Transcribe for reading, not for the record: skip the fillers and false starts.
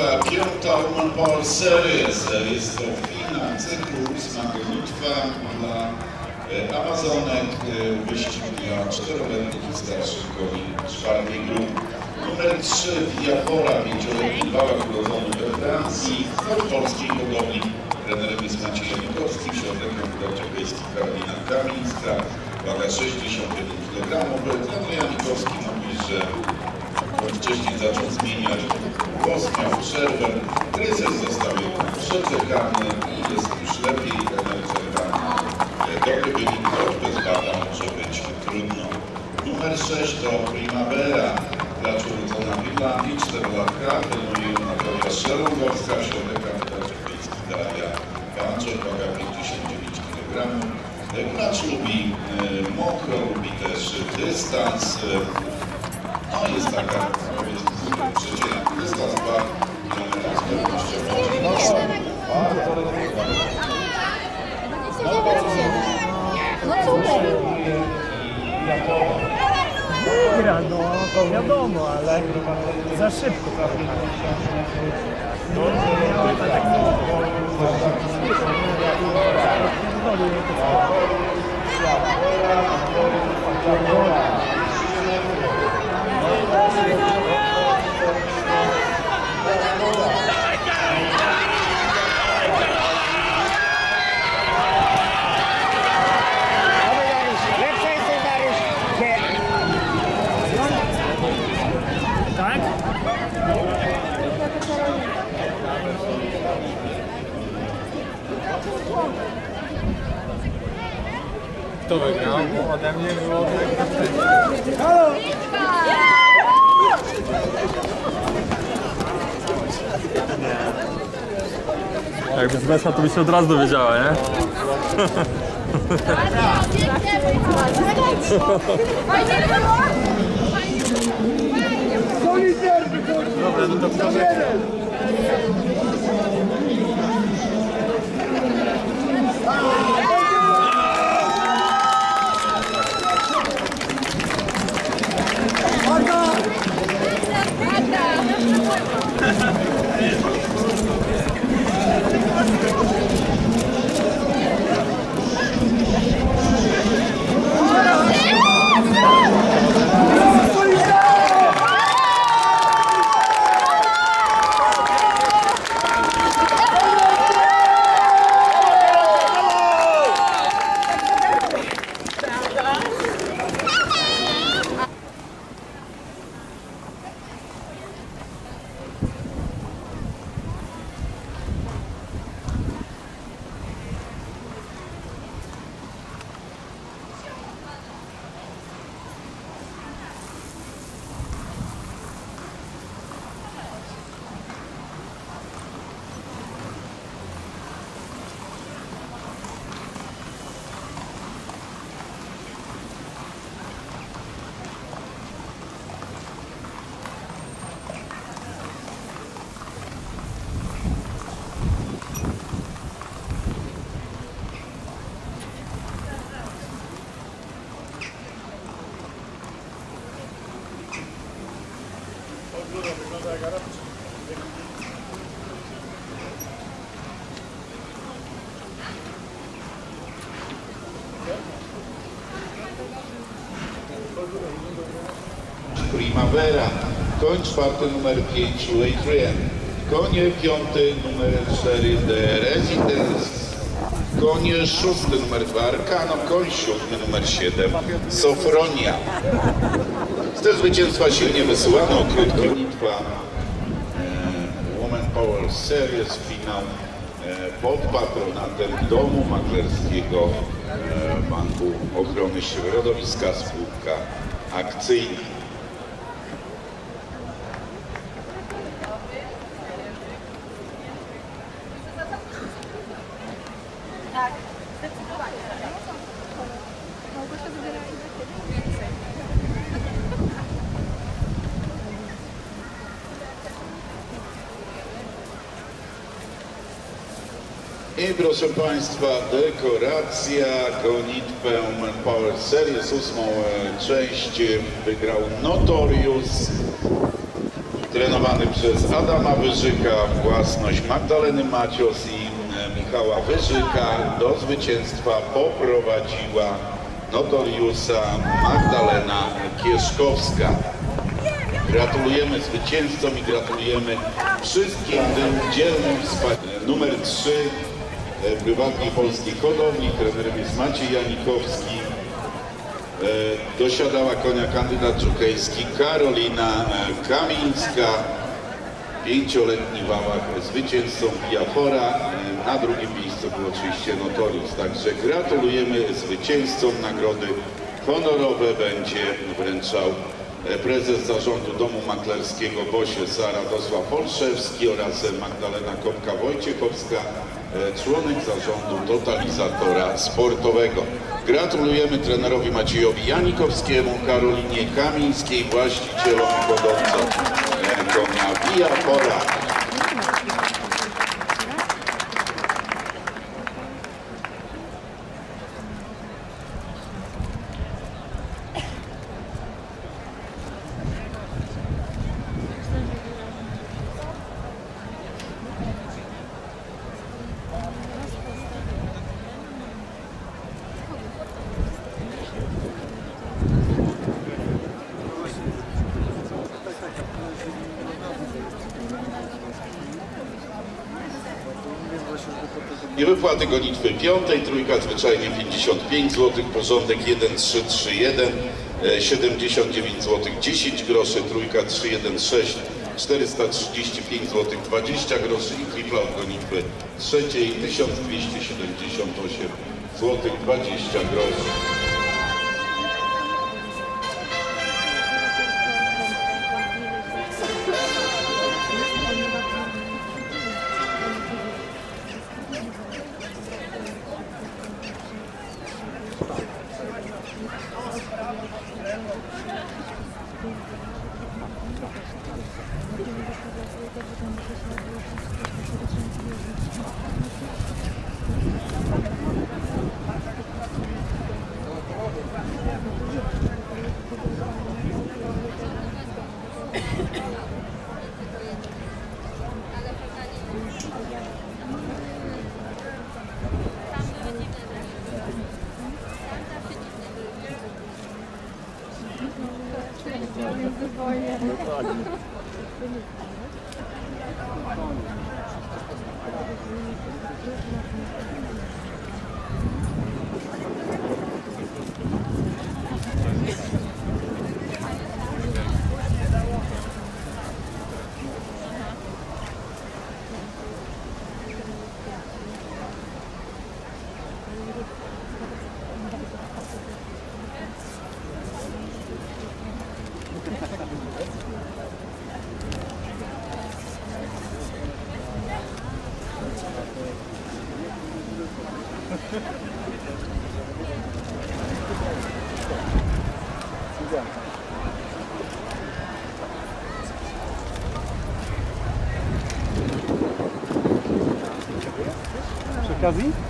piąta Woman Power Series. Jest to finał cyklu 8. gonitwa dla Amazonek. Wyścig dla 4-letnich i starszych koni 4. grupy. Numer 3 Viafora, 5-letni wałek urodzony we Francji, w polskiej hodowli. Trenerem jest Maciej Janikowski, środek europejski Karolina Kamińska, waga 61 kg. Trener Janikowski mówi, że wcześniej zaczął zmieniać głos, miał przerwę. Kryzys został przeczekany i jest już lepiej. Trener czeka dobry wynik, choć bez badań może być trudno. Numer 6 to Primavera, klacz urodzona w Irlandii, 4-latka, trenuje Natalia Szelongowska, środek europejski Daria Panczek, waga 59 kg. Klacz lubi mokro, lubi też dystans. No jest taka, powiedzmy, przeciętna dystans 2 km z pewnością. No super. Gra, no to wiadomo, ale za szybko trochę. Tak? Kto wygrał? Ode mnie było tak. Halo! Jakby z Mesza to by się od razu dowiedziała, nie? Dobra, no to proszę. Primavera, koń 4 numer 5 Leitrien, konie 5 numer 4 The Residence, konie 6 numer 2 Arcano, koń 7 numer 7 Sofronia. Z tego zwycięstwa silnie wysyłano krótko gonitwa Woman Power Series, finał pod patronatem Domu Maklerskiego Banku Ochrony Środowiska, spółka akcyjna. Tak, zdecydowanie. Małgosia wybiera więcej. I proszę Państwa, dekoracja gonitwę Power Series, 8. część wygrał Notorious. trenowany przez Adama Wyżyka, własność Magdaleny Macios i Michała Wyżyka. Do zwycięstwa poprowadziła Notoriusa Magdalena Kieszkowska. Gratulujemy zwycięzcom i gratulujemy wszystkim tym dzielnym wspaniałym. Numer 3 prywatnej polskiej hodowli, trenerem jest Maciej Janikowski. Dosiadała konia kandydat żokejski Karolina Kamińska. 5-letni wałach zwycięzcą Biafora. Na drugim miejscu był oczywiście Notorius. Także gratulujemy zwycięzcom. Nagrody honorowe będzie wręczał prezes zarządu Domu Maklerskiego Bosie Radosław Olszewski oraz Magdalena Kopka-Wojciechowska, członek zarządu Totalizatora Sportowego. Gratulujemy trenerowi Maciejowi Janikowskiemu, Karolinie Kamińskiej, właścicielom i hodowcom konia Biafora. I wypłaty gonitwy 5, trójka zwyczajnie 55 zł, porządek 1331, 79 zł 10 groszy, trójka 316, 435 zł 20 groszy i tripla od gonitwy trzeciej 1278 zł 20 groszy. Przy okazji?